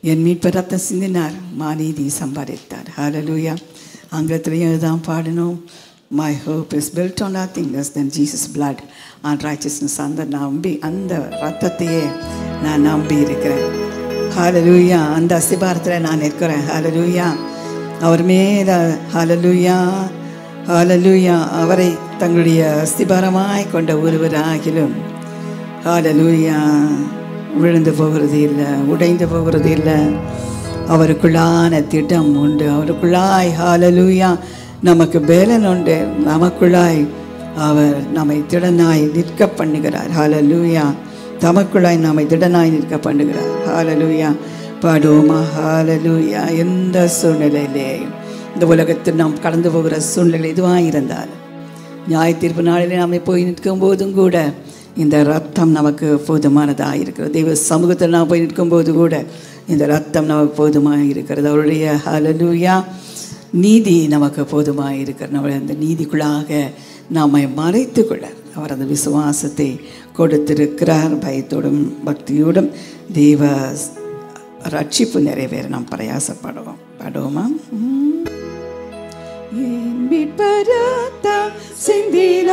என் மீட்பர் ரத்தம் சிந்தினார், மாநீதி சம்பாதித்தார். ஹல்லேலூயா. ஆங்கிலத்திலையும் இதுதான் பாடணும். My hope is built on nothing less than Jesus' blood and righteousness. அந்த ரத்தத்தையே நான் நம்பி இருக்கிறேன். ஹல்லேலூயா. அந்த அஸ்திபாரத்தில் நான் இருக்கிறேன். ஹல்லேலூயா. அவர் மேல ஹல்லேலூயா ஹல்லேலூயா அவரை தங்களுடைய அஸ்திபாரமாய் கொண்ட ஒருவராகிலும் ஹல்லேலூயா விழுந்து போகிறது இல்லை, உடைந்து போகிறது இல்லை. அவருக்குள்ளான திட்டம் உண்டு. அவருக்குள்ளாய் ஹல்லேலூயா நமக்கு பேலன் உண்டு. நமக்குள்ளாய் அவர் நம்மை திடனாய் நிற்க பண்ணுகிறார். ஹல்லேலூயா. தமக்குள்ளாய் நம்மை திடனாய் நிற்க பண்ணுகிறார். ஹல்லேலூயா. பாடுவோமா? ஹல்லேலூயா. எந்த சூழ்நிலையிலே இந்த உலகத்தில் நாம் கடந்து போகிற சூழ்நிலை எதுவாக இருந்தாலும், நியாய தீர்ப்பு நாளிலே நாம் போய் நிற்கும் போதும் கூட இந்த ரத்தம் நமக்கு போதுமானதாக இருக்கிறது. தெய்வ சமூகத்தில் நாம் போய் நிற்கும்போது கூட இந்த ரத்தம் நமக்கு போதுமாக இருக்கிறது. அவருடைய ஹல்லேலூயா நீதி நமக்கு போதுமாக இருக்கிறது. நம்மளை அந்த நீதிக்குள்ளாக நம்மை மறைத்து கொள்ள அவர் அந்த விசுவாசத்தை கொடுத்திருக்கிறார். பயத்தோடும் பக்தியோடும் தெய்வ ரட்சிப்பு நிறைவேற நாம் பிரயாசப்படுவோம். பாடுவோமா? சிந்தின